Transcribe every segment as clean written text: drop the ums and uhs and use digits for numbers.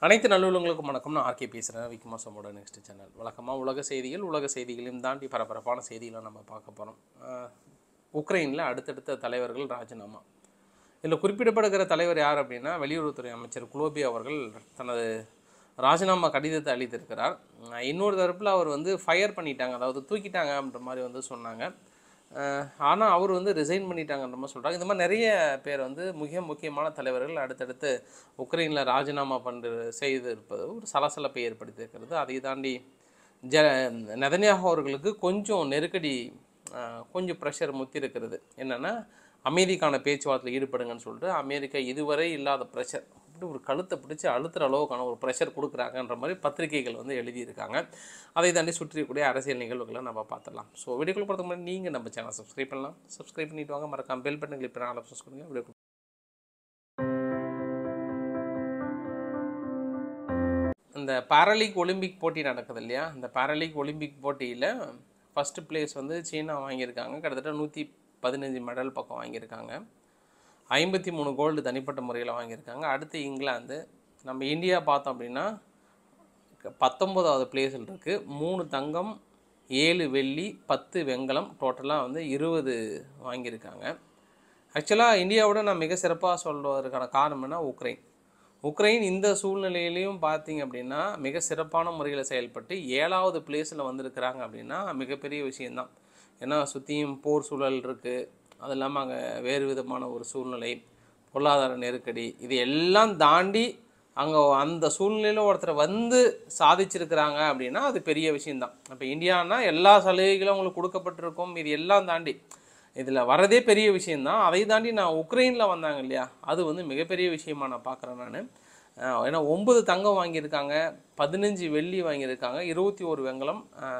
அனைத்து நல்லுள்ளங்களுக்கும் வணக்கம். நான் ஆர்கே பேசுகிறேன். விக்மாசமோட நெக்ஸ்ட் சேனல். வழக்கமாக உலக செய்திகளையும் தாண்டி பரபரப்பான செய்திகளை நம்ம பார்க்க போகிறோம். உக்ரைனில் அடுத்தடுத்த தலைவர்கள் ராஜினாமா. இதில் குறிப்பிடப்படுகிற தலைவர் யார் அப்படின்னா, வெளியுறவுத்துறை அமைச்சர் குலோபி அவர்கள் தனது ராஜினாமா கடிதத்தை அளித்திருக்கிறார். இன்னொரு தரப்பில் அவர் ஃபயர் பண்ணிட்டாங்க, அதாவது தூக்கிட்டாங்க அப்படின்ற மாதிரி சொன்னாங்க. ஆனால் அவர் ரிசைன் பண்ணிட்டாங்கன்ற மாதிரி சொல்கிறாங்க. இந்த மாதிரி நிறைய பேர் முக்கியமான தலைவர்கள் அடுத்தடுத்து உக்ரைனில் ராஜினாமா செய்து இருப்பது ஒரு சலசலப்பை ஏற்படுத்தியிருக்கிறது. அதை தாண்டி நெதன்யாகு அவர்களுக்கு கொஞ்சம் நெருக்கடி, கொஞ்சம் ப்ரெஷர் முத்தி இருக்கிறது. என்னென்னா, அமைதிக்கான பேச்சுவார்த்தையில் ஈடுபடுங்கன்னு சொல்லிட்டு அமெரிக்கா இதுவரை இல்லாத ப்ரெஷர், அப்படி ஒரு கழுத்தை பிடிச்சி அழுத்துற அளவுக்கான ஒரு ப்ரெஷர் கொடுக்குறாங்கன்ற மாதிரி பத்திரிகைகள் எழுதியிருக்காங்க. அதை தாண்டி சுற்றிக்கூடிய அரசியல் நிகழ்வுகளை நம்ம பார்த்துடலாம். ஸோ வீடியோக்குள்ள போகிறதுக்கு முன்னாடி நீங்கள் நம்ம சேனல் சப்ஸ்கிரைப் பண்ணலாம். சப்ஸ்கிரைப் பண்ணிட்டு வாங்க. மறக்காம பெல் பட்டன் கிளிக் பண்ண ஆப்ஷன்ஸ் கொடுங்க. வீடியோ இந்த பாராலிம்பிக் ஒலிம்பிக் போட்டி நடக்குது இல்லையா, இந்த பாராலிம்பிக் ஒலிம்பிக் போட்டியில் ஃபஸ்ட்டு பிளேஸ் சீனா வாங்கியிருக்காங்க. கிட்டத்தட்ட 115 மெடல் பக்கம் வாங்கியிருக்காங்க. 53 கோல்டு தனிப்பட்ட முறையில் வாங்கியிருக்காங்க. அடுத்து இங்கிலாந்து. நம்ம இந்தியா பார்த்தோம் அப்படின்னா 19வது பிளேஸில் இருக்குது. 3 தங்கம், 7 வெள்ளி, 10 வெண்கலம், டோட்டலாக 20 வாங்கியிருக்காங்க. ஆக்சுவலாக இந்தியாவோட நான் மிக சிறப்பாக சொல்வதற்கான காரணம் என்ன, உக்ரைன் இந்த சூழ்நிலையிலையும் பார்த்திங்க அப்படின்னா மிக சிறப்பான முறையில் செயல்பட்டு 7வது பிளேஸில் வந்திருக்கிறாங்க அப்படின்னா மிகப்பெரிய விஷயந்தான். ஏன்னா சுற்றியும் போர் சூழல் இருக்குது, அது இல்லாமல் அங்கே வேறு விதமான ஒரு சூழ்நிலை, பொருளாதார நெருக்கடி, இது எல்லாம் தாண்டி அங்கே அந்த சூழ்நிலையில் ஒருத்தர் சாதிச்சிருக்கிறாங்க அப்படின்னா அது பெரிய விஷயந்தான். இப்போ இந்தியானா எல்லா சலுகைகளும் அவங்களுக்கு கொடுக்கப்பட்டிருக்கும், இது எல்லாம் தாண்டி இதில் வரதே பெரிய விஷயந்தான். அதை தாண்டி நான் உக்ரைனில் வந்தாங்க இல்லையா, அது மிகப்பெரிய விஷயமாக நான் பார்க்குறேன் நான். ஏன்னா 9 தங்கம் வாங்கியிருக்காங்க, 15 வெள்ளி வாங்கியிருக்காங்க, 21 வெண்கலம்,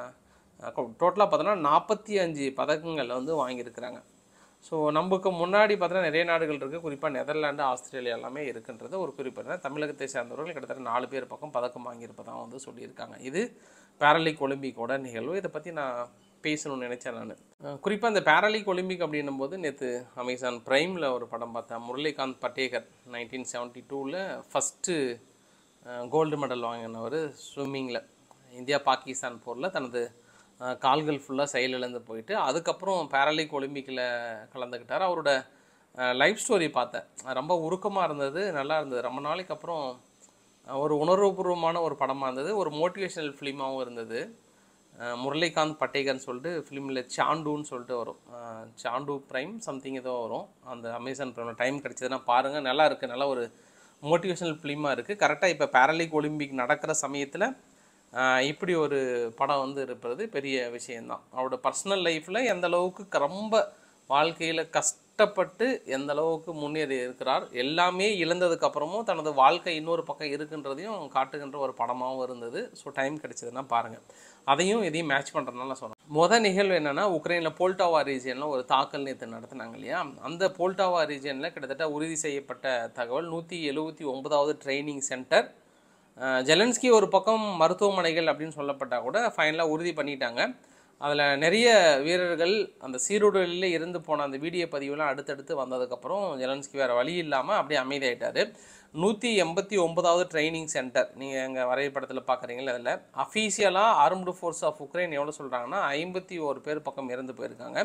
டோட்டலாக பார்த்தோன்னா 45 பதக்கங்கள் வாங்கியிருக்கிறாங்க. ஸோ நமக்கு முன்னாடி பார்த்தோன்னா நிறைய நாடுகள் இருக்குது, குறிப்பாக நெதர்லாண்டு, ஆஸ்திரேலியா எல்லாமே இருக்குன்றது ஒரு குறிப்பிட்ட தமிழகத்தை சேர்ந்தவர்கள் கிட்டத்தட்ட 4 பேர் பக்கம் பதக்கம் வாங்கியிருப்பதாக சொல்லியிருக்காங்க. இது பாராலிம்பிக் ஒலிம்பிக்கோட நிகழ்வு. இதை பற்றி நான் பேசணும்னு நினச்சேன் நான். குறிப்பாக இந்த பாராலிம்பிக் ஒலிம்பிக் அப்படின்னும் போது நேற்று அமேசான் ப்ரைமில் ஒரு படம் பார்த்தேன். Murlikant Petkar 1972 first gold medal வாங்கினவர் ஸ்விம்மிங்கில். இந்தியா பாகிஸ்தான் போரில் தனது கால்கள் ஃபுல்லாக செயலிழந்து போயிட்டு அதுக்கப்புறம் பாராலிம்பிக் ஒலிம்பிக்கில் கலந்துக்கிட்டார். அவரோட லைஃப் ஸ்டோரி பார்த்தேன், ரொம்ப உருக்கமாக இருந்தது, நல்லா இருந்தது. ரொம்ப நாளைக்கு அப்புறம் ஒரு உணர்வுபூர்வமான ஒரு படமாக இருந்தது, ஒரு மோட்டிவேஷனல் ஃபிலிமாகவும் இருந்தது. முரளிகாந்த் பட்டேகர்னு சொல்லிட்டு ஃபிலிமில் சாண்டுன்னு சொல்லிட்டு வரும், சாண்டு ப்ரைம் சம்திங் ஏதோ வரும். அந்த அமேசான் ப்ரைமில் டைம் கிடச்சதுன்னா பாருங்கள், நல்லா இருக்குது. நல்லா ஒரு மோட்டிவேஷனல் ஃபிலிமாக இருக்குது. கரெக்டாக இப்போ பாராலிம்பிக் ஒலிம்பிக் நடக்கிற சமயத்தில் இப்படி ஒரு படம் இருப்பது பெரிய விஷயந்தான். அவரோட பர்சனல் லைஃப்பில் எந்த அளவுக்கு ரொம்ப வாழ்க்கையில் கஷ்டப்பட்டு எந்த அளவுக்கு முன்னேறி இருக்கிறார், எல்லாமே இழந்ததுக்கப்புறமும் தனது வாழ்க்கை இன்னொரு பக்கம் இருக்குன்றதையும் காட்டுகின்ற ஒரு படமாகவும் இருந்தது. ஸோ டைம் கிடைச்சதுன்னா பாருங்கள். இதையும் மேட்ச் பண்ணுறதுனால சொன்னேன். நிகழ்வு என்னென்னா, உக்ரைனில் போல்டாவா ரீஜியனில் ஒரு தாக்கல் நேற்று நடத்தினாங்க இல்லையா, அந்த போல்டாவா ரீஜியனில் கிட்டத்தட்ட உறுதி செய்யப்பட்ட தகவல் 179வது ட்ரைனிங் சென்டர். ஜெலன்ஸ்கி ஒரு பக்கம் மருத்துவமனைகள் அப்படின்னு சொல்லப்பட்டால் கூட ஃபைனலாக உறுதி பண்ணிட்டாங்க. அதில் நிறைய வீரர்கள் அந்த சீருடலில் இருந்து போன அந்த வீடியோ பதிவுலாம் அடுத்தடுத்து வந்ததுக்கப்புறம் ஜெலன்ஸ்கி வேறு வழி இல்லாமல் அப்படியே அமைதியாயிட்டார். 189வது ட்ரைனிங் சென்டர் நீங்கள் எங்கள் வரைபடத்தில் பார்க்குறீங்களா, அதில் அஃபீஷியலாக ஆர்ம்டு ஃபோர்ஸ் ஆஃப் உக்ரைன் எவ்வளோ சொல்கிறாங்கன்னா 51 பேர் பக்கம் இறந்து போயிருக்காங்க,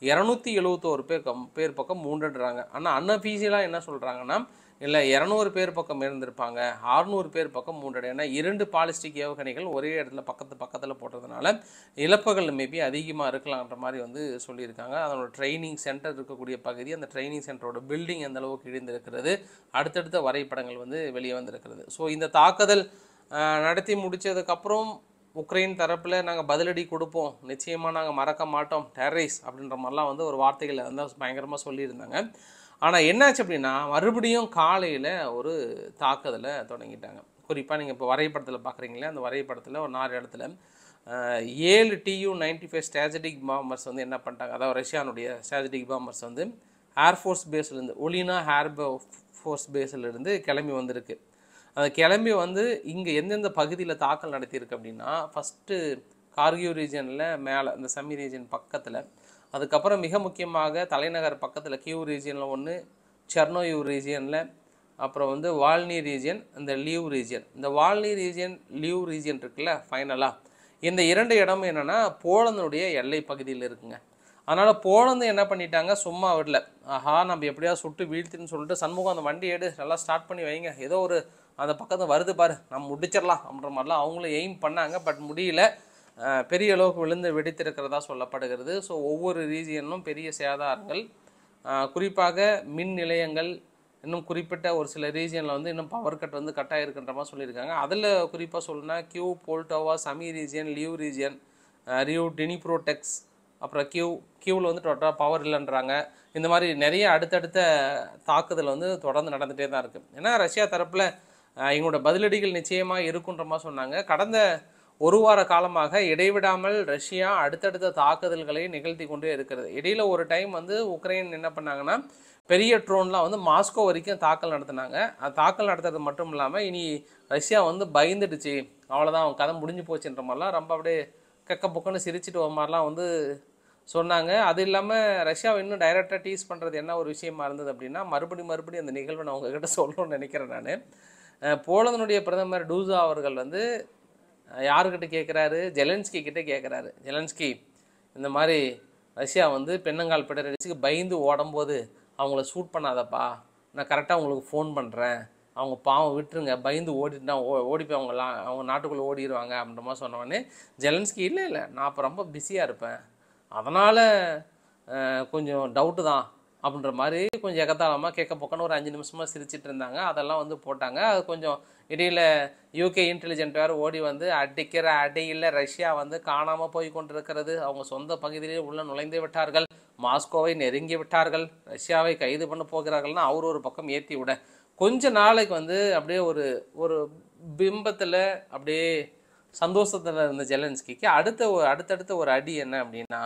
271 பேர் பக்கம் மூண்டுடுறாங்க. ஆனால் அன்அஃபீஷியலாக என்ன சொல்கிறாங்கன்னா, இல்லை 200 பேர் பக்கம் இருந்திருப்பாங்க, 600 பேர் பக்கம் மூன்றடை. ஏன்னா 2 பாலிஸ்டிக் ஏவுகணைகள் ஒரே இடத்துல பக்கத்தில் போட்டதுனால இழப்புகள் மேபி அதிகமாக இருக்கலான்ற மாதிரி சொல்லியிருக்காங்க. அதனோட ட்ரைனிங் சென்டர் இருக்கக்கூடிய பகுதி, அந்த ட்ரைனிங் சென்டரோட பில்டிங் எந்த அளவுக்கு இடிந்திருக்கிறது, அடுத்தடுத்த வரைபடங்கள் வெளியே வந்திருக்கிறது. ஸோ இந்த தாக்குதல் நடத்தி முடித்ததுக்கப்புறம் உக்ரைன் தரப்பில் நாங்கள் பதிலடி கொடுப்போம், நிச்சயமாக நாங்கள் மறக்க மாட்டோம், டெரரிஸ்ட் அப்படின்ற மாதிரிலாம் ஒரு வார்த்தைகளை பயங்கரமாக சொல்லியிருந்தாங்க. ஆனால் என்னாச்சு அப்படின்னா, மறுபடியும் காலையில் ஒரு தாக்குதலை தொடங்கிட்டாங்க. குறிப்பாக நீங்கள் இப்போ வரைபடத்தில் பார்க்குறீங்களே, அந்த வரைபடத்தில் ஒரு 4 இடத்துல 7 Tu-95 ஸ்ட்ராட்டஜிக் பாம்பர்ஸ் என்ன பண்ணிட்டாங்க, அதாவது ரஷ்யானுடைய ஸ்ட்ராட்டஜிக் பாம்பர்ஸ் ஏர்ஃபோர்ஸ் பேஸ்லேருந்து, ஒலினா ஏர் ஃபோர்ஸ் பேஸிலிருந்து கிளம்பி வந்திருக்கு. அது கிளம்பி இங்கே எந்தெந்த பகுதியில் தாக்கல் நடத்தியிருக்கு அப்படின்னா, ஃபஸ்ட்டு கார்கிவ் ரீஜனில் மேலே இந்த சமி ரீஜன் பக்கத்தில், அதுக்கப்புறம் மிக முக்கியமாக தலைநகர் பக்கத்தில் கியூ ரீஜியனில் ஒன்று, செர்னோயூ ரீஜியனில், அப்புறம் வந்து வால்னி ரீஜியன், இந்த லீவ் ரீஜியன். இந்த வால்னி ரீஜியன், லீவ் ரீஜியன் இருக்குல்ல ஃபைனலாக, இந்த 2 இடமும் என்னென்னா போலந்துடைய எல்லை பகுதியில் இருக்குங்க. அதனால் போலந்து என்ன பண்ணிட்டாங்க, சும்மா விடல. ஆஹா நம்ம எப்படியாவது சுட்டு வீழ்த்துன்னு சொல்லிட்டு, சண்முகம் அந்த வண்டி எடு நல்லா ஸ்டார்ட் பண்ணி வைங்க, ஏதோ ஒரு அந்த பக்கத்தில் வருது பாரு நம்ம முடிச்சிடலாம் அப்படின்ற மாதிரிலாம் அவங்களும் எய்ம் பண்ணாங்க. பட் முடியல, பெரிய அளவுக்கு விழுந்து வெடித்திருக்கிறதா சொல்லப்படுகிறது. ஸோ ஒவ்வொரு ரீஜியனும் பெரிய சேதாரங்கள், குறிப்பாக மின் நிலையங்கள், இன்னும் குறிப்பிட்ட ஒரு சில ரீஜியனில் வந்து இன்னும் பவர் கட் வந்து கட் ஆகிருக்குன்ற மாதிரி சொல்லியிருக்காங்க. அதில் குறிப்பாக சொல்லணும்னா Kyiv, Poltava, Sumy region, Lviv region, Rivne, டினிப்ரோடெக்ஸ், அப்புறம் கியூவில் வந்து டோட்டலாக பவர் இல்லைன்றாங்க. இந்த மாதிரி நிறைய அடுத்தடுத்த தாக்குதல் வந்து தொடர்ந்து நடந்துகிட்டே தான் இருக்குது. ஏன்னா ரஷ்யா தரப்பில் எங்களோட பதிலடிகள் நிச்சயமாக இருக்குன்ற மாதிரி சொன்னாங்க. கடந்த ஒரு வார காலமாக இடைவிடாமல் ரஷ்யா அடுத்தடுத்த தாக்குதல்களை நிகழ்த்தி கொண்டே இருக்கிறது. இடையில ஒரு டைம் வந்து உக்ரைன் என்ன பண்ணாங்கன்னா, பெரிய ட்ரோன்லாம் வந்து மாஸ்கோ வரைக்கும் தாக்கல் நடத்தினாங்க. அது தாக்கல் நடத்துறது மட்டும் இல்லாமல் இனி ரஷ்யா வந்து பயந்துடுச்சு, அவ்வளோதான் அவங்க கதை முடிஞ்சு போச்சுன்ற மாதிரிலாம் ரொம்ப அப்படியே கக்க புக்கன்னு சிரிச்சிட்டு ஒரு மாதிரிலாம் வந்து சொன்னாங்க. அது இல்லாமல் ரஷ்யாவை இன்னும் டைரெக்டாக டீஸ் பண்ணுறது என்ன ஒரு விஷயமா இருந்தது அப்படின்னா, மறுபடியும் அந்த நிகழ்வை நான் உங்ககிட்ட சொல்லணும்னு நினைக்கிறேன். நான் போலந்தினுடைய பிரதமர் டூசா அவர்கள் வந்து யாருக்கிட்ட கேட்குறாரு, ஜெலன்ஸ்கி கிட்டே கேட்குறாரு. ஜெலன்ஸ்கி, இந்த மாதிரி ரஷ்யா வந்து பெண்ணங்கால் பிடரடிச்சுக்கு பயந்து ஓடும்போது அவங்கள ஷூட் பண்ணாதப்பா, நான் கரெக்டாக உங்களுக்கு ஃபோன் பண்ணுறேன், அவங்க பாவம் விட்டுருங்க, பயந்து ஓடிட்டுனா ஓடி போய் அவங்க நாட்டுக்குள்ளே ஓடிடுவாங்க அப்படின்ற மாதிரி சொன்னோடனே ஜெலன்ஸ்கி இல்லை நான் அப்போ ரொம்ப பிஸியாக இருப்பேன், அதனால் கொஞ்சம் டவுட்டு தான் அப்படின்ற மாதிரி கொஞ்சம் எகத்தாளமாக கேட்க போக்கன்னு ஒரு 5 நிமிஷமாக சிரிச்சிட்டு இருந்தாங்க. அதெல்லாம் வந்து போட்டாங்க. அது கொஞ்சம் இடையில் யூகே இன்டெலிஜென்ட் வேறு ஓடி வந்து அடிக்கிற அடியில் ரஷ்யா வந்து காணாமல் போய் கொண்டிருக்கிறது, அவங்க சொந்த பகுதியிலே உள்ள நுழைந்து விட்டார்கள், மாஸ்கோவை நெருங்கி விட்டார்கள், ரஷ்யாவை கைது பண்ண போகிறார்கள்னு அவர் ஒரு பக்கம் ஏற்றி விட, கொஞ்ச நாளைக்கு வந்து அப்படியே ஒரு பிம்பத்தில் அப்படியே சந்தோஷத்தில் இருந்த ஜெலன்ஸ்கிக்கு அடுத்தடுத்த ஒரு அடி என்ன அப்படின்னா,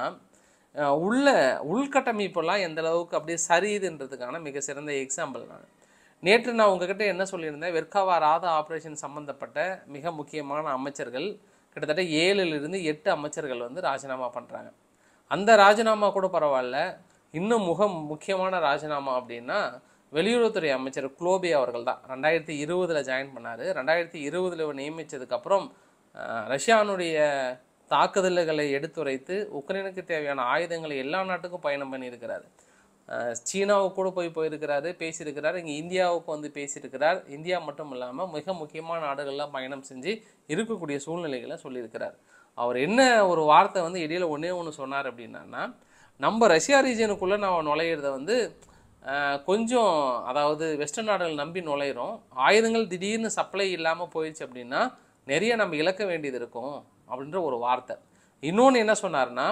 உள்கட்டமைப்பெல்லாம் எந்த அளவுக்கு அப்படியே சரியுதுன்றதுக்கான மிக சிறந்த எக்ஸாம்பிள். நேற்று நான் உங்ககிட்ட என்ன சொல்லியிருந்தேன், வெர்காவா ராதா ஆப்ரேஷன் சம்மந்தப்பட்ட மிக முக்கியமான அமைச்சர்கள் கிட்டத்தட்ட 7லிருந்து 8 அமைச்சர்கள் வந்து ராஜினாமா பண்ணுறாங்க. அந்த ராஜினாமா கூட பரவாயில்ல, இன்னும் முக்கியமான ராஜினாமா அப்படின்னா வெளியுறவுத்துறை அமைச்சர் குளோபே அவர்கள் தான். 2020 ஜாயின் பண்ணார். 2020 நியமித்ததுக்கப்புறம் ரஷ்யானுடைய தாக்குதல்களை எடுத்துரைத்து உக்ரைனுக்கு தேவையான ஆயுதங்களை எல்லா நாட்டுக்கும் பயணம் பண்ணியிருக்கிறார். சீனாவுக்கு கூட போயிருக்கிறாரு, பேசியிருக்கிறார். இங்கே இந்தியாவுக்கு வந்து பேசியிருக்கிறார். இந்தியா மட்டும் இல்லாமல் மிக முக்கியமான நாடுகள்லாம் பயணம் செஞ்சு இருக்கக்கூடிய சூழ்நிலைகளை சொல்லியிருக்கிறார். அவர் என்ன ஒரு வார்த்தை வந்து இடையில ஒன்று சொன்னார் அப்படின்னா, நம்ம ரஷ்யா ரீஜனுக்குள்ளே நம்ம நுழையிறத வந்து கொஞ்சம், அதாவது வெஸ்டர்ன் நாடுகள் நம்பி நுழையிறோம், ஆயுதங்கள் திடீர்னு சப்ளை இல்லாமல் போயிடுச்சு அப்படின்னா நிறைய நம்ம இழக்க வேண்டியது இருக்கும் அப்படின்ற ஒரு வார்த்தை. இன்னொன்று என்ன சொன்னார்னா,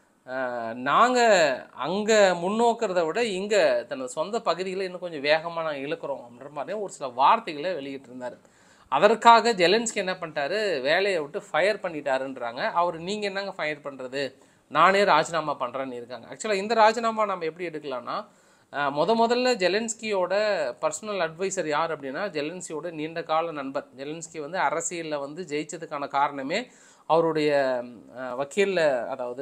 நாங்கள் அங்கே முன்னோக்கிறத விட இங்கே தனது சொந்த பகுதிகளை இன்னும் கொஞ்சம் வேகமாக நாங்கள் இழுக்கிறோம் அப்படின்ற மாதிரி ஒரு சில வார்த்தைகளை வெளியிட்டிருந்தார். அதற்காக ஜெலன்ஸ்கி என்ன பண்ணிட்டாரு, வேலையை விட்டு ஃபயர் பண்ணிட்டாருன்றாங்க. அவர் நீங்கள் என்னங்க ஃபயர் பண்ணுறது, நானே ராஜினாமா பண்ணுறேன்னு இருக்காங்க. ஆக்சுவலாக இந்த ராஜினாமா நம்ம எப்படி எடுக்கலாம்னா, முதல்ல ஜெலன்ஸ்கியோட பர்சனல் அட்வைசர் யார் அப்படின்னா ஜெலன்ஸ்கியோட நீண்ட கால நண்பர். ஜெலன்ஸ்கி வந்து அரசியலில் வந்து ஜெயிச்சதுக்கான காரணமே அவருடைய வக்கீலில், அதாவது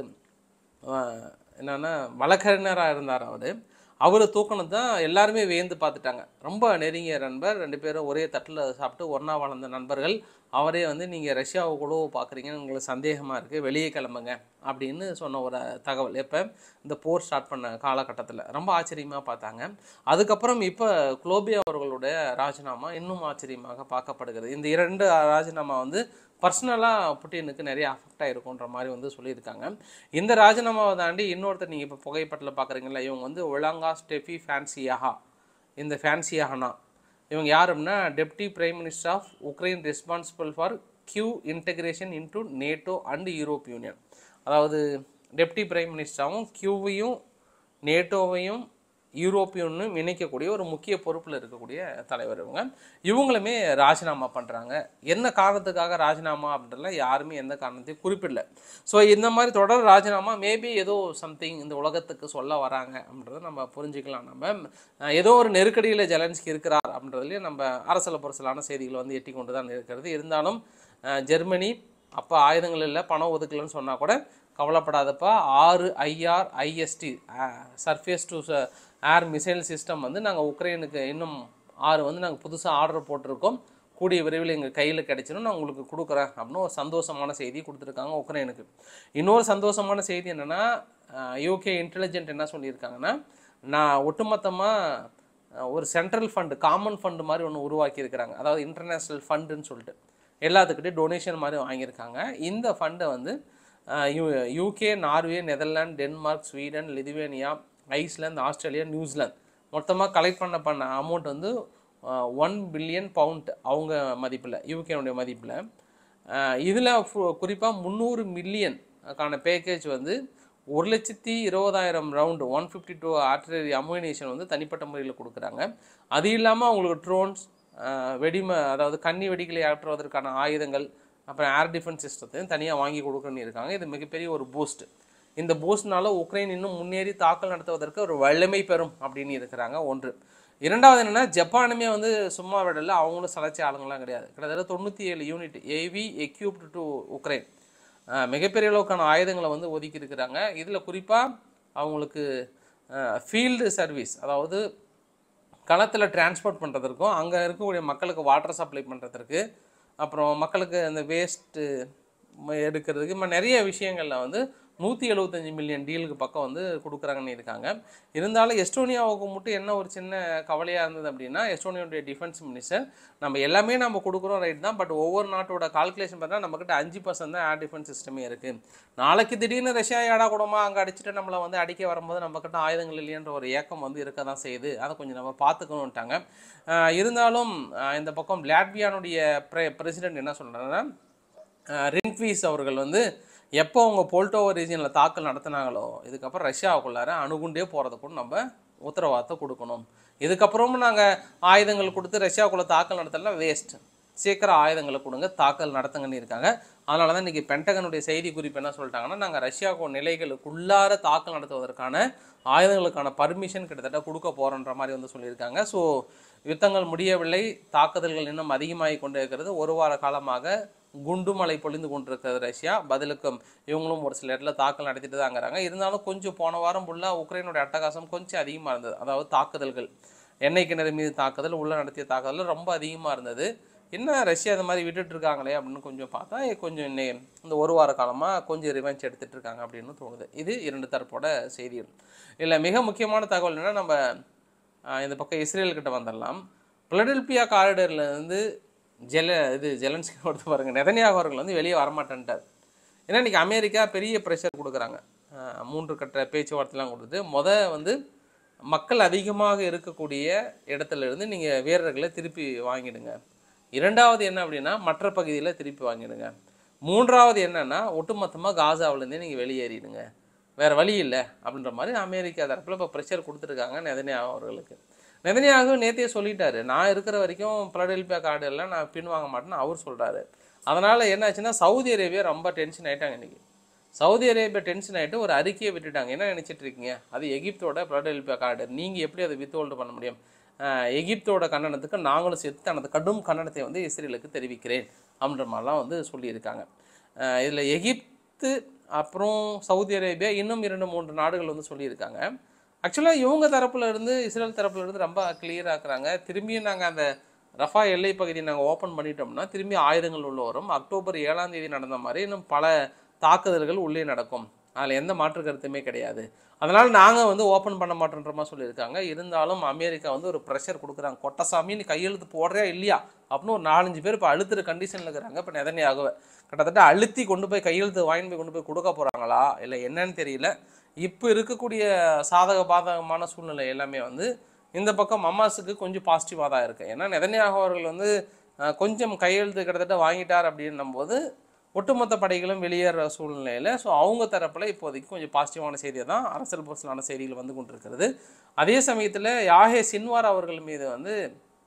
என்னென்னா வழக்கறிஞராக இருந்தார் அவர் தூக்கினது தான் எல்லாருமே வியந்து பார்த்துட்டாங்க. ரொம்ப நெருங்கிய நண்பர், 2 பேரும் ஒரே தட்டில் சாப்பிட்டு ஒன்றா வளர்ந்த நண்பர்கள். அவரே வந்து நீங்கள் ரஷ்யாவை கூட பார்க்குறீங்கன்னு உங்களுக்கு சந்தேகமாக இருக்குது, வெளியே கிளம்புங்க அப்படின்னு சொன்ன ஒரு தகவல் எப்போ இந்த போர் ஸ்டார்ட் பண்ண காலகட்டத்தில் ரொம்ப ஆச்சரியமாக பார்த்தாங்க. அதுக்கப்புறம் இப்போ குளோபே அவர்களுடைய ராஜினாமா இன்னும் ஆச்சரியமாக பார்க்கப்படுகிறது. இந்த 2 ராஜினாமா வந்து பர்சனலாக புட்டினுக்கு நிறைய அஃபெக்ட் ஆகிருக்குன்ற மாதிரி வந்து சொல்லியிருக்காங்க. இந்த ராஜினாமாவை தாண்டி இன்னொருத்தர் நீங்கள் இப்போ புகைப்படத்தில் பார்க்குறீங்களா, இவங்க வந்து ஒலாங்கா ஸ்டெஃபான்சியாகா, இந்த ஃபேன்சியாகனா இவங்க யார் அப்படின்னா deputy prime minister of Ukraine responsible for கியூ integration into NATO and Europe union. அதாவது டெப்டி பிரைம் மினிஸ்டராகவும் கியூவையும் நேட்டோவையும் யூரோப்பியனும் இணைக்கக்கூடிய ஒரு முக்கிய பொறுப்பில் இருக்கக்கூடிய தலைவர் இவங்களுமே ராஜினாமா பண்ணுறாங்க. என்ன காரணத்துக்காக ராஜினாமா அப்படின்றதுலாம் யாருமே எந்த காரணத்தையும் குறிப்பிடல. ஸோ இந்த மாதிரி தொடர் ராஜினாமா மேபி ஏதோ சம்திங் இந்த உலகத்துக்கு சொல்ல வராங்க அப்படின்றத நம்ம புரிஞ்சுக்கலாம். நம்ம ஏதோ ஒரு நெருக்கடியில் ஜெலன்ஸ்கி இருக்கிறார் அப்படின்றதுலேயே நம்ம அரசியல் பொருசலான செய்திகள் வந்து எட்டி கொண்டு தான் இருக்கிறது. இருந்தாலும் ஜெர்மனி அப்போ ஆயுதங்கள் இல்லை, பணம் ஒதுக்கலன்னு சொன்னால் கூட கவலைப்படாதப்பா, 6 IRIST surface to air missile system வந்து நாங்கள் உக்ரைனுக்கு இன்னும் 6 வந்து நாங்கள் புதுசாக ஆர்டர் போட்டிருக்கோம், கூடிய விரைவில் எங்கள் கையில் கிடைச்சிடும், நான் உங்களுக்கு கொடுக்குறேன் அப்படின்னு ஒரு சந்தோஷமான செய்தி கொடுத்துருக்காங்க உக்ரைனுக்கு. இன்னொரு சந்தோஷமான செய்தி என்னென்னா, யூகே இன்டெலிஜென்ட் என்ன சொல்லியிருக்காங்கன்னா, நான் ஒட்டுமொத்தமாக ஒரு சென்ட்ரல் ஃபண்டு, காமன் ஃபண்டு மாதிரி ஒன்று உருவாக்கியிருக்கிறாங்க. அதாவது இன்டர்நேஷ்னல் ஃபண்டுன்னு சொல்லிட்டு எல்லாத்துக்கிட்டே டொனேஷன் மாதிரி வாங்கியிருக்காங்க. இந்த ஃபண்டை வந்து UK, Norway, Netherlands, Denmark, Sweden, Lithuania, Iceland, Australia, New Zealand மொத்தமாக கலெக்ட் பண்ண அமௌண்ட் வந்து 1 பில்லியன் பவுண்ட் அவங்க மதிப்பில், யூகேனுடைய மதிப்பில். இதில் குறிப்பாக 300 மில்லியனுக்கான பேக்கேஜ் வந்து 1,20,000 ரவுண்டு 152 ஆர்டிலரி அம்யூனிஷன் வந்து தனிப்பட்ட முறையில் கொடுக்குறாங்க. அது இல்லாமல் அவங்களுக்கு ட்ரோன்ஸ், அதாவது கன்னி வெடிகளை ஆற்றுவதற்கான ஆயுதங்கள், அப்புறம் ஏர் டிஃபென்ஸ் சிஸ்டத்தையும் தனியாக வாங்கி கொடுக்குன்னு இருக்காங்க. இது மிகப்பெரிய ஒரு பூஸ்ட். இந்த பூஸ்ட்னால உக்ரைன் இன்னும் முன்னேறி தாக்கல் நடத்துவதற்கு ஒரு வல்லமை பெறும் அப்படின்னு இருக்கிறாங்க. ஒன்று. இரண்டாவது என்னென்னா, ஜப்பானுமே வந்து சும்மா விடல, அவங்களும் சளைச்ச ஆளுங்களாம் கிடையாது. கிட்டத்தட்ட 97 unit AV equipped to Ukraine மிகப்பெரிய அளவுக்கான ஆயுதங்களை வந்து ஒதுக்கி இருக்கிறாங்க. இதில் குறிப்பாக அவங்களுக்கு ஃபீல்டு சர்வீஸ், அதாவது களத்தில் டிரான்ஸ்போர்ட் பண்ணுறதுக்கும், அங்கே இருக்கக்கூடிய மக்களுக்கு வாட்டர் சப்ளை பண்ணுறதுக்கு, அப்புறம் மக்களுக்கு அந்த வேஸ்ட்டு எடுக்கிறதுக்கு, நிறைய விஷயங்களில் வந்து 175 மில்லியன் டீலுக்கு பக்கம் வந்து கொடுக்குறாங்கன்னு இருக்காங்க. இருந்தாலும் எஸ்டோனியாவுக்கு மட்டும் என்ன ஒரு சின்ன கவலையாக இருந்தது அப்படின்னா, எஸ்டோனியாவுடைய டிஃபென்ஸ் மினிஸ்டர், நம்ம எல்லாமே நம்ம கொடுக்குறோம் ரைட் தான், பட் ஒவ்வொரு நாட்டோட கால்குலேஷன் பார்த்தா நம்மக்கிட்ட 5% தான் ஏர் டிஃபென்ஸ் சிஸ்டமே இருக்குது. நாளைக்கு திடீர்னு ரஷ்யா ஏடா கூடமா அங்கே அடிச்சுட்டு நம்மளை வந்து அடிக்க வரும்போது நம்மக்கிட்ட ஆயுதங்கள் இல்லையன்ற ஒரு ஏக்கம் வந்து இருக்க தான் செய்யுது. அதை கொஞ்சம் நம்ம பார்த்துக்கணுன்ட்டாங்க. இருந்தாலும் இந்த பக்கம் லாட்வியானுடைய பிரசிடென்ட் என்ன சொல்கிறாங்கன்னா, ரின்க்வீஸ் அவர்கள் வந்து எப்போ அவங்க போல்டோவா ரீஜனில் தாக்கல் நடத்தினாங்களோ, இதுக்கப்புறம் ரஷ்யாவுக்குள்ளார அணுகுண்டே போகிறத கூட நம்ம உத்தரவாதத்தை கொடுக்கணும். இதுக்கப்புறமும் நாங்கள் ஆயுதங்கள் கொடுத்து ரஷ்யாவுக்குள்ளே தாக்கல் நடத்தலாம், வேஸ்ட். சீக்கிரம் ஆயுதங்களை கொடுங்க, தாக்கல் நடத்துங்கன்னு இருக்காங்க. அதனால தான் இன்றைக்கி பென்டகனுடைய செய்தி குறிப்பு என்ன சொல்லிட்டாங்கன்னா, நாங்கள் ரஷ்யாவுக்கு நிலைகளுக்குள்ளார தாக்கல் நடத்துவதற்கான ஆயுதங்களுக்கான பர்மிஷன் கிட்டத்தட்ட கொடுக்க போகிறோன்ற மாதிரி வந்து சொல்லியிருக்காங்க. ஸோ யுத்தங்கள் முடியவில்லை, தாக்குதல்கள் இன்னும் அதிகமாகி கொண்டே இருக்கிறது. ஒரு வார காலமாக குண்டுமலை பொழிந்து கொண்டிருக்கிறது ரஷ்யா. பதிலுக்கும் இவங்களும் ஒரு சில இடத்துல தாக்கல் நடத்திட்டு தாங்கிறாங்க. இருந்தாலும் கொஞ்சம் போன வாரம் ஃபுல்லாக உக்ரைனுடைய அட்டகாசம் கொஞ்சம் அதிகமாக இருந்தது. அதாவது தாக்குதல்கள், எண்ணெய் கிணறு மீது தாக்குதல், உள்ள நடத்திய தாக்குதல் ரொம்ப அதிகமாக இருந்தது. என்ன ரஷ்யா இந்த மாதிரி விட்டுட்டு இருக்காங்களே அப்படின்னு கொஞ்சம் பார்த்தா, கொஞ்சம் இந்த ஒரு வார காலமாக கொஞ்சம் ரிவெஞ்ச் எடுத்துகிட்டு இருக்காங்க அப்படின்னு தோணுது. இது 2 தரப்போட செய்திகள். இல்லை, மிக முக்கியமான தகவல் என்னென்னா, நம்ம இந்த பக்கம் இஸ்ரேல்கிட்ட வந்துடலாம். பிலடெல்பியா காரிடர்லேருந்து ஜெலன்ஸ்கி கொடுத்து பாருங்க, நெதன்யாகு அவர்கள் வந்து வெளியே வரமாட்டேன்ட்டார். ஏன்னா இன்றைக்கி அமெரிக்கா பெரிய ப்ரெஷர் கொடுக்குறாங்க. 3 கட்ட பேச்சுவார்த்தைலாம் கொடுத்து, வந்து மக்கள் அதிகமாக இருக்கக்கூடிய இடத்துல இருந்து நீங்கள் வீரர்களை திருப்பி வாங்கிடுங்க. 2வது என்ன அப்படின்னா, மற்ற பகுதியில் திருப்பி வாங்கிடுங்க. 3வது என்னன்னா, ஒட்டுமொத்தமாக காசாவிலேருந்தே நீங்கள் வெளியேறிடுங்க, வேறு வழி இல்லை அப்படின்ற மாதிரி அமெரிக்கா தரப்பில் இப்போ ப்ரெஷர் கொடுத்துருக்காங்க நெதன்யாகு அவர்களுக்கு. நெதன்யாகு நேற்றே சொல்லிட்டாரு, நான் இருக்கிற வரைக்கும் பிலடெல்பியா கார்டரில் நான் பின்வாங்க மாட்டேன்னு அவர் சொல்கிறாரு. அதனால் என்ன ஆச்சுன்னா, சவுதி அரேபியா ரொம்ப டென்ஷன் ஆகிட்டாங்க. இன்றைக்கி சவுதி அரேபியா டென்ஷன் ஆகிட்டு ஒரு அறிக்கையை விட்டுட்டாங்க. என்ன நினச்சிட்டு இருக்கீங்க, அது எகிப்தோட பிலடெல்பியா கார்டர், நீங்கள் எப்படி அதை வித்ஹோல்டு பண்ண முடியும்? எகிப்தோட கண்டனத்துக்கு நாங்களும் சேர்த்து தனது கடும் கண்டனத்தை வந்து இஸ்ரேலுக்கு தெரிவிக்கிறேன் அப்படின்ற மாதிரிலாம் வந்து சொல்லியிருக்காங்க. இதில் எகிப்து, அப்புறம் சவுதி அரேபியா, இன்னும் 2-3 நாடுகள் வந்து சொல்லியிருக்காங்க. ஆக்சுவலாக இவங்க தரப்புல இருந்து, இஸ்ரேல் தரப்புல இருந்து ரொம்ப கிளியராக இருக்கிறாங்க. திரும்பியும் நாங்கள் அந்த ரஃபா எல்லை பகுதியை நாங்கள் ஓப்பன் பண்ணிட்டோம்னா திரும்பி ஆயுதங்கள் உள்ள வரும். அக்டோபர் 7ஆம் தேதி நடந்த மாதிரி இன்னும் பல தாக்குதல்கள் உள்ளே நடக்கும், அதில் எந்த மாற்று கருத்துமே கிடையாது. அதனால் நாங்கள் வந்து ஓப்பன் பண்ண மாட்டோன்ற மாதிரி சொல்லியிருக்காங்க. இருந்தாலும் அமெரிக்கா வந்து ஒரு ப்ரெஷர் கொடுக்குறாங்க. கொட்டசாமி நீ கையெழுத்து போடுறியா இல்லையா அப்படின்னு ஒரு 4-5 பேர் இப்போ அழுத்துற கண்டிஷனில் இருக்கிறாங்க. இப்போ நெதன்யாகுவை கிட்டத்தட்ட அழுத்தி கொண்டு போய் கையெழுத்து வாங்கி கொண்டு போய் கொடுக்க போகிறாங்களா இல்லை என்னன்னு தெரியல. இப்போ இருக்கக்கூடிய சாதக பாதகமான சூழ்நிலை எல்லாமே வந்து இந்த பக்கம் ஹமாஸுக்கு கொஞ்சம் பாசிட்டிவாக தான் இருக்குது. ஏன்னா நெதன்யாகு அவர்கள் வந்து கொஞ்சம் கையெழுத்து கிட்டத்தட்ட வாங்கிட்டார் அப்படின்னும் போது ஒட்டுமொத்த படைகளும் வெளியேற சூழ்நிலையில் ஸோ அவங்க தரப்பில் இப்போதைக்கு கொஞ்சம் பாசிட்டிவான செய்தியை தான் அரசியல் பர்சனான செய்திகள் வந்து கொண்டிருக்கிறது. அதே சமயத்தில் யாஹே சின்வார் அவர்கள் மீது வந்து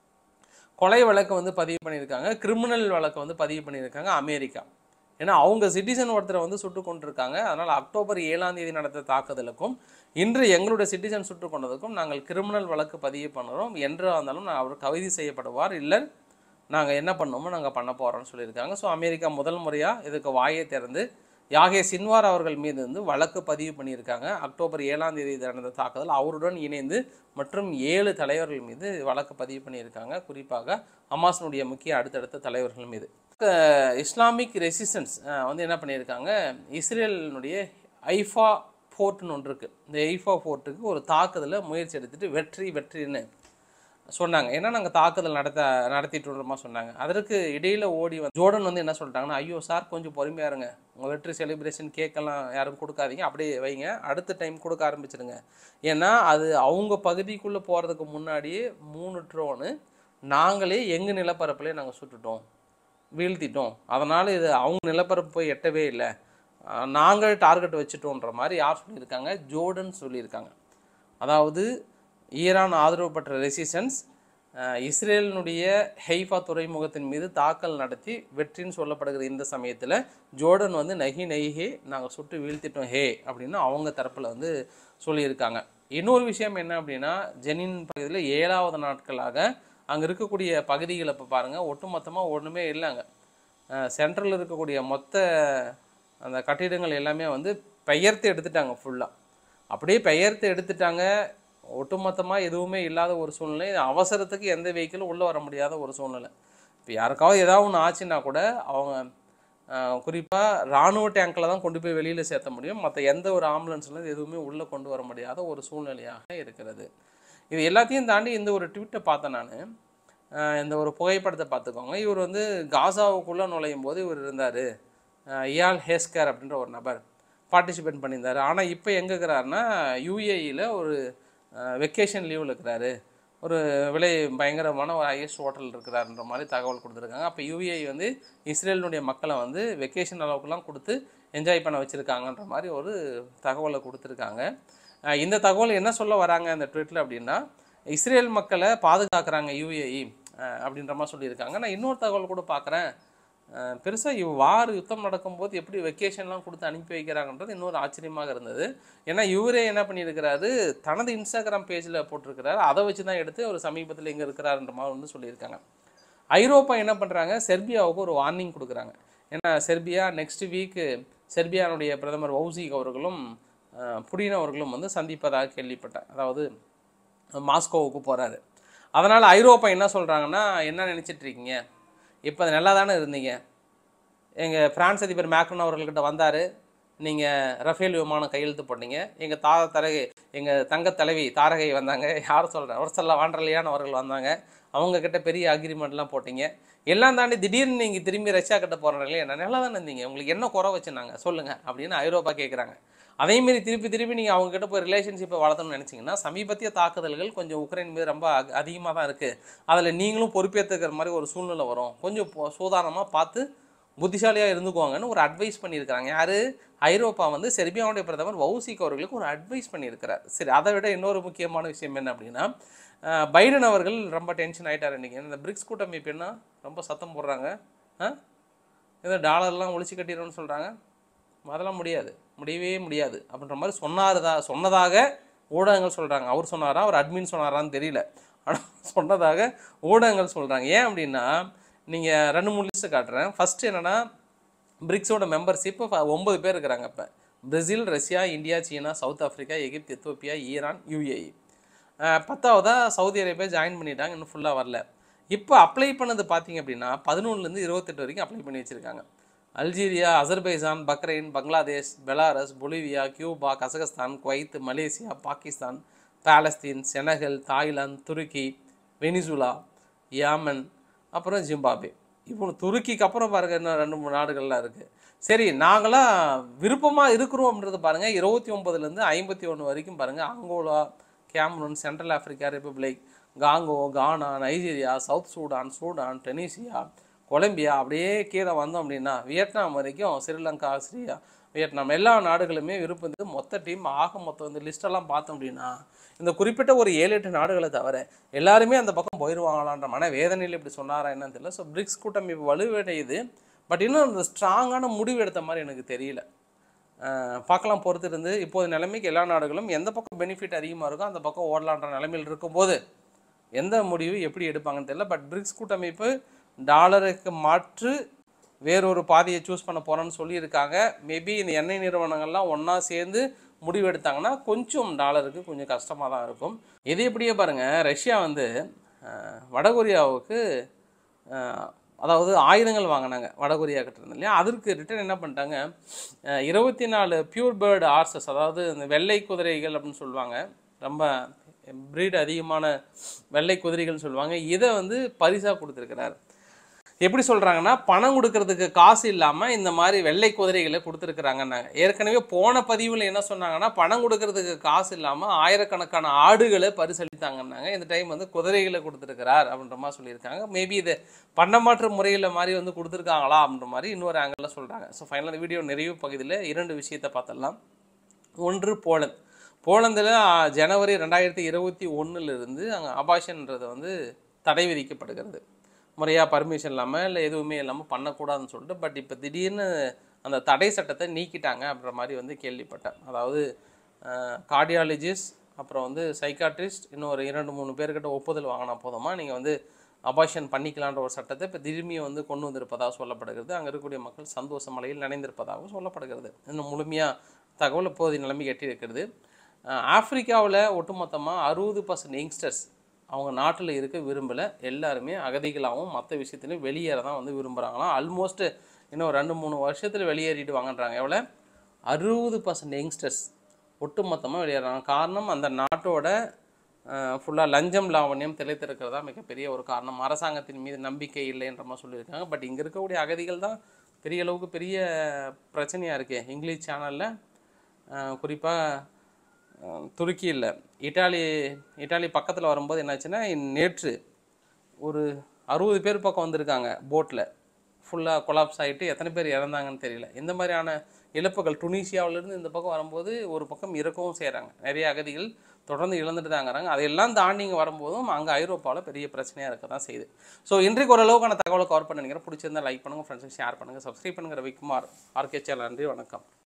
கொலை வழக்கு வந்து பதிவு பண்ணியிருக்காங்க, கிரிமினல் வழக்கு வந்து பதிவு பண்ணியிருக்காங்க அமெரிக்கா. ஏன்னா அவங்க சிட்டிசன் ஒருத்தரை வந்து சுட்டு கொண்டிருக்காங்க. அதனால் அக்டோபர் 7ஆம் தேதி நடந்த தாக்குதலுக்கும் இன்று எங்களுடைய சிட்டிசன் சுட்டு கொண்டதுக்கும் நாங்கள் கிரிமினல் வழக்கு பதிவு பண்ணுறோம். என்றாக இருந்தாலும் அவர் கைது செய்யப்படுவார், இல்லை நாங்கள் என்ன பண்ணோமோ நாங்கள் பண்ண போகிறோம்னு சொல்லியிருக்காங்க. ஸோ அமெரிக்கா முதல் முறையாக இதுக்கு வாயை திறந்து யாகே சின்வார் அவர்கள் மீது வந்து வழக்கு பதிவு பண்ணியிருக்காங்க. அக்டோபர் 7ஆம் தேதி நடந்த தாக்குதல் அவருடன் இணைந்து மற்றும் 7 தலைவர்கள் மீது வழக்கு பதிவு பண்ணியிருக்காங்க. குறிப்பாக ஹமாஸினுடைய முக்கிய அடுத்தடுத்த தலைவர்கள் மீது. இஸ்லாமிக் ரெசிஸ்டன்ஸ் வந்து என்ன பண்ணியிருக்காங்க, இஸ்ரேலினுடைய ஐஃபா ஃபோர்ட்னு ஒன்று இருக்குது. இந்த ஐஃபா ஃபோர்ட்டுக்கு ஒரு தாக்குதலை முயற்சி எடுத்துகிட்டு வெற்றின்னு சொன்னாங்க. ஏன்னா நாங்கள் தாக்குதல் நடத்திட்டுமா சொன்னாங்க. அதற்கு இடையில் ஓடி ஜோர்டன் வந்து என்ன சொல்லிட்டாங்கன்னா, ஐயோ சார் கொஞ்சம் பொறுமையாக இருங்க, உங்கள் வெற்றி செலிப்ரேஷன் கேக்கெல்லாம் யாரும் கொடுக்காதீங்க, அப்படியே வைங்க, அடுத்த டைம் கொடுக்க ஆரம்பிச்சிடுங்க. ஏன்னா அது அவங்க பகுதிக்குள்ளே போகிறதுக்கு முன்னாடியே 3 ட்ரோனு நாங்களே எங்கள் நிலப்பரப்புலேயே நாங்கள் சுட்டுட்டோம், வீழ்த்திட்டோம். அதனால் இது அவங்க நிலப்பரப்பு போய் எட்டவே இல்லை, நாங்கள் டார்கெட் வச்சுட்டோன்ற மாதிரி யார் சொல்லியிருக்காங்க, ஜோர்டன் சொல்லியிருக்காங்க. அதாவது ஈரான் ஆதரவு பெற்ற ரெசிஸ்டன்ஸ் இஸ்ரேலினுடைய ஹைஃபா துறைமுகத்தின் மீது தாக்கல் நடத்தி வெற்றின்னு சொல்லப்படுகிற இந்த சமயத்தில் ஜோர்டன் வந்து நஹி நாங்கள் சுட்டு வீழ்த்திட்டோம் ஹே அப்படின்னு அவங்க தரப்பில் வந்து சொல்லியிருக்காங்க. இன்னொரு விஷயம் என்ன அப்படின்னா, ஜெனின் பகுதியில் 7வது நாட்களாக அங்கே இருக்கக்கூடிய பகுதிகளை இப்போ பாருங்கள், ஒட்டுமொத்தமாக ஒன்றுமே இல்லைங்க. சென்ட்ரலில் இருக்கக்கூடிய மொத்த அந்த கட்டிடங்கள் எல்லாமே வந்து பெயர்த்து எடுத்துட்டாங்க. ஃபுல்லாக அப்படியே பெயர்த்து எடுத்துட்டாங்க. ஒட்டுமொத்தமாக எதுவுமே இல்லாத ஒரு சூழ்நிலை. அவசரத்துக்கு எந்த வெஹிக்கிளும் உள்ளே வர முடியாத ஒரு சூழ்நிலை. இப்போ யாருக்காவது ஏதாவது ஒன்று ஆச்சுன்னா கூட அவங்க குறிப்பாக இராணுவ டேங்கில் தான் கொண்டு போய் வெளியில் சேர்த்த முடியும். மற்ற எந்த ஒரு ஆம்புலன்ஸ்லேருந்து எதுவுமே உள்ளே கொண்டு வர முடியாத ஒரு சூழ்நிலையாக இருக்கிறது. இது எல்லாத்தையும் தாண்டி இந்த ஒரு ட்வீட்டை பார்த்தேன் நான். இந்த ஒரு புகைப்படத்தை பார்த்துக்கோங்க. இவர் வந்து காசாவுக்குள்ளே நுழையும் போது இவர் இருந்தார், இயால் ஹேஸ்கர் அப்படின்ற ஒரு நபர் பார்ட்டிசிபேட் பண்ணியிருந்தார். ஆனால் இப்போ எங்கே இருக்கிறாருன்னா யூஏஇயில் ஒரு வெக்கேஷன் லீவில் இருக்கிறாரு, ஒரு விலை பயங்கரமான ஒரு ஹையஸ்ட் ஹோட்டல் இருக்கிறாருன்ற மாதிரி தகவல் கொடுத்துருக்காங்க. அப்போ யூஏஇ வந்து இஸ்ரேலினுடைய மக்களை வந்து வெக்கேஷன் அளவுக்குலாம் கொடுத்து என்ஜாய் பண்ண வச்சுருக்காங்கன்ற மாதிரி ஒரு தகவலை கொடுத்துருக்காங்க. இந்த தகவல் என்ன சொல்ல வராங்க அந்த ட்வீட்டில் அப்படின்னா, இஸ்ரேல் மக்களை பாதுகாக்கிறாங்க யூஏஇ அப்படின்ற மாதிரி சொல்லியிருக்காங்க. நான் இன்னொரு தகவல் கூட பார்க்குறேன், பெருசாக யுத்தம் நடக்கும்போது எப்படி வெக்கேஷன்லாம் கொடுத்து அனுப்பி வைக்கிறாங்கன்றது இன்னொரு ஆச்சரியமாக இருந்தது. ஏன்னா இவரே என்ன பண்ணியிருக்கிறாரு, தனது இன்ஸ்டாகிராம் பேஜில் போட்டிருக்கிறாரு, அதை வச்சு தான் எடுத்து ஒரு சமீபத்தில் எங்கே இருக்கிறாருன்ற மாதிரி வந்து சொல்லியிருக்காங்க. ஐரோப்பா என்ன பண்ணுறாங்க, செர்பியாவுக்கு ஒரு வார்னிங் கொடுக்குறாங்க. ஏன்னா செர்பியா நெக்ஸ்ட் வீக்கு செர்பியானுடைய பிரதமர் வவுசிக் அவர்களும் புடின் அவர்களும் வந்து சந்திப்பதாக கேள்விப்பட்டேன். அதாவது மாஸ்கோவுக்கு போகிறாரு. அதனால் ஐரோப்பா என்ன சொல்கிறாங்கன்னா, என்ன நினச்சிட்ருக்கீங்க, இப்போ அது நல்லா தானே இருந்தீங்க, எங்கள் பிரான்ஸ் அதிபர் மேக்ரோன் அவர்கள்கிட்ட வந்தார், நீங்கள் ரஃபேல் விமானம் கையெழுத்து போட்டீங்க, எங்கள் தங்க தலைவி தாரகை வந்தாங்க, யார் சொல்கிறேன் ஒருசல்ல வாண்டர்லியான் அவர்கள் வந்தாங்க, அவங்கக்கிட்ட பெரிய அக்ரிமெண்ட்லாம் போட்டிங்க, எல்லாம் தாண்டி திடீர்னு நீங்கள் திரும்பி ரஷ்யா கிட்ட போகிறீங்களே, என்ன நல்லா தானே இருந்தீங்க, உங்களுக்கு என்ன குறை வச்சுனாங்க சொல்லுங்கள் அப்படின்னு ஐரோப்பா கேட்குறாங்க. அதேமாரி திருப்பி நீங்கள் அவங்ககிட்ட போய் ரிலேஷன்ஷிப்பை வளர்த்தணும்னு நினச்சிங்கன்னா, சமீபத்திய தாக்குதல்கள் கொஞ்சம் உக்ரைன் மீது ரொம்ப அதிகமாக தான் இருக்குது, அதில் நீங்களும் பொறுப்பேற்றுக்கிற மாதிரி ஒரு சூழ்நிலை வரும், கொஞ்சம் சூதானமாக பார்த்து புத்திசாலியாக இருந்துக்குவாங்கன்னு ஒரு அட்வைஸ் பண்ணியிருக்கிறாங்க. யார், ஐரோப்பா வந்து செர்பியாவுடைய பிரதமர் வவுசிக் அவர்களுக்கு ஒரு அட்வைஸ் பண்ணியிருக்கிறார். சரி, அதை விட இன்னொரு முக்கியமான விஷயம் என்ன அப்படின்னா, பைடன் அவர்கள் ரொம்ப டென்ஷன் ஆகிட்டார் இன்றைக்கி. இந்த பிரிக்ஸ் கூட்டமைப்பு என்ன ரொம்ப சத்தம் போடுறாங்க, ஏதோ டாலர்லாம் ஒழிச்சு கட்டிடுறோன்னு சொல்கிறாங்க, அதெல்லாம் முடியவே முடியாது அப்படின்ற மாதிரி சொன்னதாக ஊடகங்கள் சொல்கிறாங்க. அவர் சொன்னாரா, அவர் அட்மின் சொன்னாரான்னு தெரியல, ஆனால் சொன்னதாக ஊடகங்கள் சொல்கிறாங்க. ஏன் அப்படின்னா, நீங்கள் 2-3 லிஸ்ட்டு காட்டுறேன். ஃபஸ்ட்டு என்னென்னா, பிரிக்ஸோட மெம்பர்ஷிப் 9 பேர் இருக்கிறாங்க. இப்போ பிரேசில், ரஷ்யா, இந்தியா, சீனா, South Africa, Egypt, Ethiopia, Iran, UAE. 10ஆவதாக சவுதி அரேபியா ஜாயின் பண்ணிட்டாங்க, இன்னும் ஃபுல்லாக வரல. இப்போ அப்ளை பண்ணது பார்த்தீங்க அப்படின்னா 11லேருந்து 28 வரைக்கும் அப்ளை பண்ணி வச்சுருக்காங்க. Algeria, Azerbaijan, Bahrain, Bangladesh, Belarus, Bolivia, Cuba, Kazakhstan, Kuwait, Malaysia, Pakistan, Palestine, Senegal, Thailand, துருக்கி, வெனிசுலா, யேமன், அப்புறம் ஜிம்பாப்வே. இப்போ துருக்கிக்கு அப்புறம் பாருங்கள் இன்னும் 2-3 நாடுகள்லாம் இருக்குது. சரி, நாங்களாம் விருப்பமாக இருக்கிறோம்ன்றது பாருங்கள் 29லேருந்து 51 வரைக்கும் பாருங்கள். Angola, Cameroon, Central Africa Republic, Congo, Ghana, Nigeria, South Sudan, Tunisia, Colombia, அப்படியே கீழே வந்தோம் அப்படின்னா வியட்நாம் வரைக்கும், ஸ்ரீலங்கா, ஆஸ்திரியா, வியட்நாம், எல்லா நாடுகளுமே விருப்பம். மொத்த டீம் மொத்தம் இந்த லிஸ்டெல்லாம் பார்த்தோம் அப்படின்னா இந்த குறிப்பிட்ட ஒரு 7-8 நாடுகளை தவிர எல்லாருமே அந்த பக்கம் போயிடுவாங்களான்ற மன வேதனையில் இப்படி சொன்னாரா என்னன்னு தெரியல. ஸோ பிரிக்ஸ் கூட்டமைப்பு வலுவடையுது, பட் இன்னும் அந்த ஸ்ட்ராங்கான முடிவு எடுத்த மாதிரி எனக்கு தெரியல. பார்க்கலாம், பொறுத்து இருந்து. இப்போது நிலைமைக்கு எல்லா நாடுகளும் எந்த பக்கம் பெனிஃபிட் அதிகமாக இருக்கோ அந்த பக்கம் ஓடலான்ற நிலைமையில் இருக்கும்போது எந்த முடிவு எப்படி எடுப்பாங்கன்னு தெரியல. பட் பிரிக்ஸ் கூட்டமைப்பு டாலருக்கு மாற்று வேறொரு பாதையை சூஸ் பண்ண போகிறேன்னு சொல்லியிருக்காங்க. மேபி இந்த எண்ணெய் நிறுவனங்கள்லாம் ஒன்றா சேர்ந்து முடிவெடுத்தாங்கன்னா கொஞ்சம் டாலருக்கு கொஞ்சம் கஷ்டமாக தான் இருக்கும். இது எப்படியே பாருங்கள், ரஷ்யா வந்து வடகொரியாவுக்கு அதாவது ஆயுதங்கள் வாங்கினாங்க வடகொரியா கிட்ட இருந்து இல்லையா. அதற்கு ரிட்டர்ன் என்ன பண்ணிட்டாங்க, 24 பியூர் பேர்டு ஹார்சஸ், அதாவது இந்த வெள்ளை குதிரைகள் அப்படின்னு சொல்லுவாங்க, ரொம்ப ப்ரீட் அதிகமான வெள்ளை குதிரைகள்னு சொல்லுவாங்க, இதை வந்து பரிசாக கொடுத்துருக்கிறார். எப்படி சொல்கிறாங்கன்னா, பணம் கொடுக்கறதுக்கு காசு இல்லாமல் இந்த மாதிரி வெள்ளை குதிரைகளை கொடுத்துருக்குறாங்கன்னாங்க. ஏற்கனவே போன பதிவில் என்ன சொன்னாங்கன்னா, பணம் கொடுக்கறதுக்கு காசு இல்லாமல் ஆயிரக்கணக்கான ஆடுகளை பரிசளித்தாங்கன்னாங்க. இந்த டைம் வந்து குதிரைகளை கொடுத்துருக்கிறார் அப்படின்ற மாதிரி சொல்லியிருக்காங்க. மேபி இது பண்டமாற்று முறையில் மாதிரி வந்து கொடுத்துருக்காங்களா அப்படின்ற மாதிரி இன்னொரு ஆங்கிளில் சொல்கிறாங்க. ஸோ ஃபைனலாக வீடியோ நிறைவு பகுதியில் 2 விஷயத்தை பார்த்துடலாம். ஒன்று போலந்தில் ஜனவரி 2021 அங்கே அபார்ஷன்ன்றது வந்து தடை விதிக்கப்படுகிறது. முறையாக பர்மிஷன் இல்லாமல் இல்லை எதுவுமே இல்லாமல் பண்ணக்கூடாதுன்னு சொல்லிட்டு. பட் இப்போ திடீர்னு அந்த தடை சட்டத்தை நீக்கிட்டாங்க அப்படின்ற மாதிரி வந்து கேள்விப்பட்டேன். அதாவது கார்டியாலஜிஸ்ட், அப்புறம் வந்து சைக்காட்ரிஸ்ட், இன்னும் ஒரு 2-3 பேர்கிட்ட ஒப்புதல் வாங்கினா போதுமா நீங்கள் வந்து அபார்ஷன் பண்ணிக்கலான்ற ஒரு சட்டத்தை இப்போ திரும்பியும் வந்து கொண்டு வந்திருப்பதாக சொல்லப்படுகிறது. அங்கே இருக்கக்கூடிய மக்கள் சந்தோஷ மலையில் நினைந்திருப்பதாகவும் சொல்லப்படுகிறது. இன்னும் முழுமையாக தகவல் இப்போதைய நிலைமை எட்டி இருக்கிறது. ஆப்பிரிக்காவில் ஒட்டுமொத்தமாக 60% யங்ஸ்டர்ஸ் அவங்க நாட்டில் இருக்க விரும்பலை, எல்லாருமே அகதிகளாகவும் மற்ற விஷயத்துலையும் வெளியேற தான் வந்து விரும்புகிறாங்களாம். ஆல்மோஸ்ட் இன்னும் 2-3 வருஷத்தில் வெளியேறிட்டு வாங்கன்றாங்க. எவ்வளோ 60% யங்ஸ்டர்ஸ் ஒட்டுமொத்தமாக வெளியேறாங்க. காரணம், அந்த நாட்டோட ஃபுல்லாக லஞ்சம் லாவண்யம் திளைத்திருக்கிறதா மிகப்பெரிய ஒரு காரணம். அரசாங்கத்தின் மீது நம்பிக்கை இல்லைன்ற மாதிரி சொல்லியிருக்காங்க. பட் இங்கே இருக்கக்கூடிய அகதிகள் தான் பெரிய அளவுக்கு பெரிய பிரச்சனையாக இருக்குது. இங்கிலீஷ் சேனலில் குறிப்பாக துருக்கி இல்லை, இட்டாலி பக்கத்தில் வரும்போது என்னாச்சுன்னா, நேற்று ஒரு 60 பேர் பக்கம் வந்திருக்காங்க போட்டில், ஃபுல்லாக கொலாப்ஸ் ஆகிட்டு எத்தனை பேர் இறந்தாங்கன்னு தெரியல. இந்த மாதிரியான இழப்புகள் டுனீஷியாவிலேருந்து இந்த பக்கம் வரும்போது ஒரு பக்கம் இறக்கவும் செய்கிறாங்க. நிறைய அகதிகள் தொடர்ந்து இழந்துட்டு தாங்கிறாங்க. அதையெல்லாம் தாண்டி இங்கே வரும்போதும் அங்கே ஐரோப்பாவில் பெரிய பிரச்சனையாக இருக்க தான் செய்யுது. ஸோ இன்றைக்கு ஓரளவுக்கான தகவலை கவர் பண்ண நினைக்கிறேன். பிடிச்சிருந்தால் லைக் பண்ணுங்கள், ஃப்ரெண்ட்ஸுக்கு ஷேர் பண்ணுங்கள், சப்ஸ்கிரைப் பண்ணுங்கள். Ravikumar, RK channel. நன்றி, வணக்கம்.